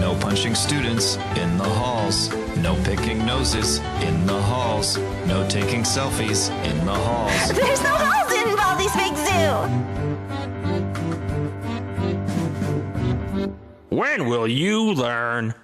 No punching students in the halls. No picking noses in the halls. No taking selfies in the halls. There's no halls in Baldi's Big Zoo! When will you learn?